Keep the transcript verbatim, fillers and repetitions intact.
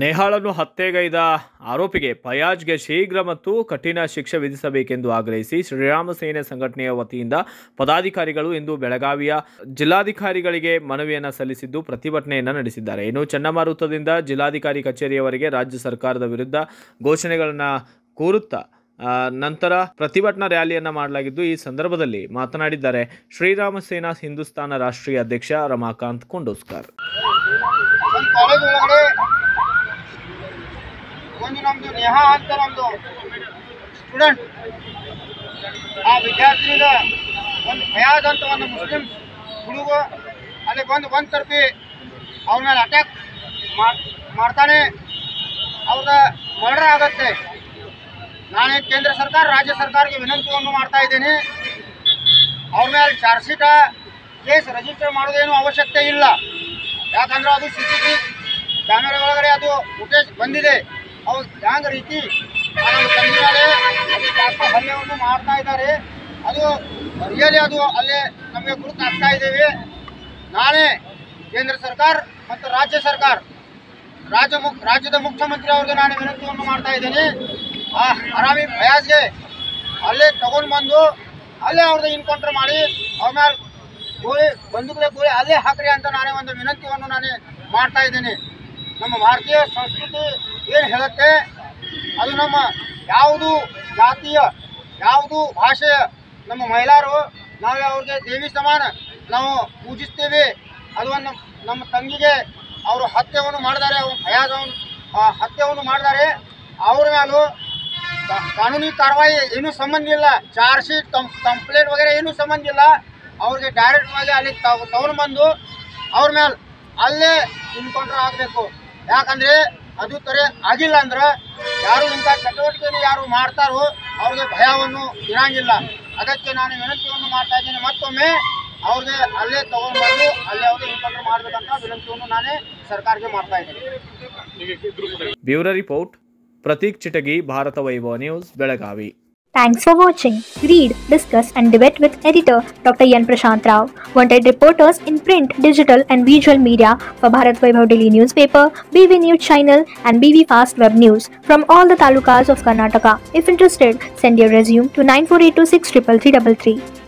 ನೇಹಾಳನ್ನು ಹತ್ಯೆಗೈದ ಆರೋಪಿಗೆ ಫಯಾಜ್ಗೆ ಶೀಘ್ರ ಮತ್ತು ಕಠಿಣ ಶಿಕ್ಷೆ ವಿಧಿಸಬೇಕೆಂದು ಆಗ್ರಹಿಸಿ ಶ್ರೀರಾಮ ಸೇನೆ ಸಂಘಟನೆಯ ವತಿಯಿಂದ ಪದಾಧಿಕಾರಿಗಳು ಇಂದು ಬೆಳಗಾವಿಯ ಜಿಲ್ಲಾಧಿಕಾರಿಗಳಿಗೆ ಮನವಿಯನ್ನು ಸಲ್ಲಿಸಿದ್ದು ಪ್ರತಿಭಟನೆಯನ್ನು ನಡೆಸಿದ್ದಾರೆ. ಇನ್ನು ಚಂಡಮಾರುತದಿಂದ ಜಿಲ್ಲಾಧಿಕಾರಿ ಕಚೇರಿಯವರೆಗೆ ರಾಜ್ಯ ಸರ್ಕಾರದ ವಿರುದ್ಧ ಘೋಷಣೆಗಳನ್ನು ಕೂರುತ್ತಾ ನಂತರ ಪ್ರತಿಭಟನಾ ರ್ಯಾಲಿಯನ್ನು ಮಾಡಲಾಗಿದ್ದು, ಈ ಸಂದರ್ಭದಲ್ಲಿ ಮಾತನಾಡಿದ್ದಾರೆ ಶ್ರೀರಾಮ ಸೇನಾ ಹಿಂದೂಸ್ತಾನ ರಾಷ್ಟ್ರೀಯ ಅಧ್ಯಕ್ಷ ರಮಾಕಾಂತ್ ಕೊಂಡೋಸ್ಕರ್. ಒಂದು ನಮ್ಮದು ನೇಹಾ ಅಂತ ನಮ್ಮದು ಸ್ಟೂಡೆಂಟ್, ಆ ವಿದ್ಯಾರ್ಥಿನಿಗೆ ಒಂದು ಫಯಾಜ್ ಅಂತ ಒಂದು ಮುಸ್ಲಿಂ ಹುಡುಗ ಅಲ್ಲಿ ಬಂದು ಒಂದು ತರಪಿ ಅವ್ರ ಮೇಲೆ ಅಟ್ಯಾಕ್ ಮಾಡ್ತಾನೆ, ಅವ್ರದ ಮರ್ಡರ್ ಆಗುತ್ತೆ. ನಾನು ಕೇಂದ್ರ ಸರ್ಕಾರ ರಾಜ್ಯ ಸರ್ಕಾರಕ್ಕೆ ವಿನಂತಿಯನ್ನು ಮಾಡ್ತಾ ಇದ್ದೀನಿ, ಅವ್ರ ಮೇಲೆ ಚಾರ್ಜ್ ಶೀಟ ಕೇಸ್ ರಿಜಿಸ್ಟರ್ ಮಾಡೋದೇನು ಅವಶ್ಯಕತೆ ಇಲ್ಲ. ಯಾಕಂದ್ರೆ ಅದು C C T V camera ಒಳಗಡೆ ಅದು ಫುಟೇಜ್ ಬಂದಿದೆ. ಅವ್ರು ಹ್ಯಾಂಗ ರೀತಿ ನಮ್ಮ ತಂದೆ ಮೇಲೆ ಹಲ್ಲೆಯನ್ನು ಮಾಡ್ತಾ ಇದ್ದಾರೆ, ಅದು ರಿಯಲಿ ಅದು ಅಲ್ಲೇ ನಮಗೆ ಗುರುತಾಗ್ತಾ ಇದ್ದೇವೆ. ನಾನೇ ಕೇಂದ್ರ ಸರ್ಕಾರ ಮತ್ತು ರಾಜ್ಯ ಸರ್ಕಾರ ರಾಜ್ಯ ಮುಖ ರಾಜ್ಯದ ಮುಖ್ಯಮಂತ್ರಿ ಅವ್ರಿಗೆ ನಾನು ವಿನಂತಿಯನ್ನು ಮಾಡ್ತಾ ಇದ್ದೀನಿ, ಆ ಹರಾಮಿ ಫಯಾಜ್ಗೆ ಅಲ್ಲೇ ತಗೊಂಡು ಬಂದು ಅಲ್ಲೇ ಅವ್ರದ್ದು ಇನ್ಕೌಂಟರ್ ಮಾಡಿ ಅವ್ರ ಮೇಲೆ ಗೋಳಿ ಬಂದೂಕಲೆ ಗೋಳಿ ಅಲ್ಲೇ ಹಾಕ್ರಿ ಅಂತ ನಾನೇ ಒಂದು ವಿನಂತಿಯನ್ನು ನಾನೇ ಮಾಡ್ತಾ ಇದ್ದೀನಿ. ನಮ್ಮ ಭಾರತೀಯ ಸಂಸ್ಕೃತಿ ಏನು ಹೇಳುತ್ತೆ, ಅದು ನಮ್ಮ ಯಾವುದು ಜಾತಿಯ ಯಾವುದು ಭಾಷೆಯ ನಮ್ಮ ಮಹಿಳೆಯರು ನಾವು ಅವ್ರಿಗೆ ದೇವಿ ಸಮಾನ ನಾವು ಪೂಜಿಸ್ತೇವೆ. ಅದು ಒಂದು ನಮ್ಮ ತಂಗಿಗೆ ಅವರು ಹತ್ಯೆಯನ್ನು ಮಾಡಿದ್ದಾರೆ, ಅವ್ರು ಫಯಾಜವನ್ನು ಹತ್ಯೆಯನ್ನು ಮಾಡಿದ್ದಾರೆ. ಅವ್ರ ಮೇಲೂ ಕಾನೂನಿ ಕಾರ್ಯವಾಹಿ ಏನೂ ಸಂಬಂಧ ಇಲ್ಲ, ಚಾರ್ಜ್ ಶೀಟ್ ಕಂ ಕಂಪ್ಲೇಂಟ್ ವಗೇರೆ ಏನೂ ಸಂಬಂಧ ಇಲ್ಲ. ಅವ್ರಿಗೆ ಡೈರೆಕ್ಟ್ ಆಗಿ ಅಲ್ಲಿ ತಗೊಂಡು ಬಂದು ಅವ್ರ ಮೇಲೆ ಅಲ್ಲೇ ಇನ್ಕೌಂಟರ್ ಆಗಬೇಕು. ಯಾಕಂದರೆ ಅದು ತರ ಆಗಿಲ್ಲ ಅಂದ್ರೆ ಯಾರು ಇಂಥ ಚಟುವಟಿಕೆಯನ್ನು ಯಾರು ಮಾಡ್ತಾರೋ ಅವ್ರಿಗೆ ಭಯವನ್ನು ಇರಂಗಿಲ್ಲ. ಅದಕ್ಕೆ ನಾನು ವಿನಂತಿಯನ್ನು ಮಾಡ್ತಾ ಇದ್ದೀನಿ, ಮತ್ತೊಮ್ಮೆ ಅವ್ರಿಗೆ ಅಲ್ಲೇ ತಗೊಂಡು ಬಂದು ಅಲ್ಲೇ ಅವ್ರಿಗೆ ಇನ್ಕೌಂಟರ್ ಮಾಡಬೇಕಂತ ವಿನಂತಿಯನ್ನು ನಾನೇ ಸರ್ಕಾರಕ್ಕೆ ಮಾಡ್ತಾ ಇದ್ದೀನಿ. Bureau report Prateek Chitagi, Bharat Vaibhav News, Belagavi. Thanks for watching. Read, discuss and debate with editor Doctor Yan Prashant Rao. Wanted reporters in print, digital and visual media for Bharat Vaibhav Daily Newspaper, B V News Channel and B V Fast Web News from all the talukas of Karnataka. If interested, send your resume to nine four eight two six three three three three.